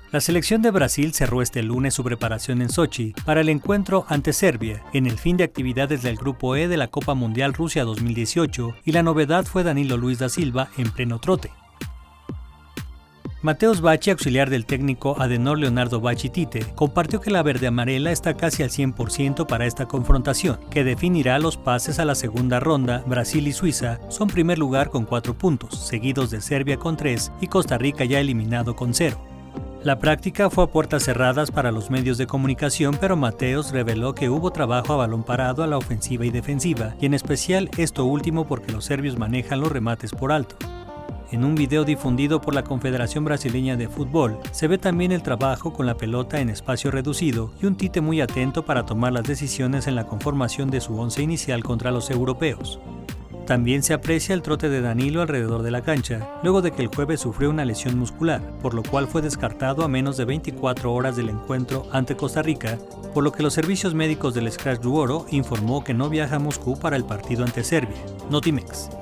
La selección de Brasil cerró este lunes su preparación en Sochi para el encuentro ante Serbia, en el fin de actividades del Grupo E de la Copa Mundial Rusia 2018, y la novedad fue Danilo Luis da Silva en pleno trote. Mateusz Bacci, auxiliar del técnico Adenor Leonardo Bacci Tite, compartió que la verde-amarela está casi al 100% para esta confrontación, que definirá los pases a la segunda ronda. Brasil y Suiza son primer lugar con 4 puntos, seguidos de Serbia con 3 y Costa Rica ya eliminado con 0. La práctica fue a puertas cerradas para los medios de comunicación, pero Mateusz reveló que hubo trabajo a balón parado a la ofensiva y defensiva, y en especial esto último porque los serbios manejan los remates por alto. En un video difundido por la Confederación Brasileña de Fútbol, se ve también el trabajo con la pelota en espacio reducido y un Tite muy atento para tomar las decisiones en la conformación de su once inicial contra los europeos. También se aprecia el trote de Danilo alrededor de la cancha, luego de que el jueves sufrió una lesión muscular, por lo cual fue descartado a menos de 24 horas del encuentro ante Costa Rica, por lo que los servicios médicos del Scratch du Oro informó que no viaja a Moscú para el partido ante Serbia. Notimex.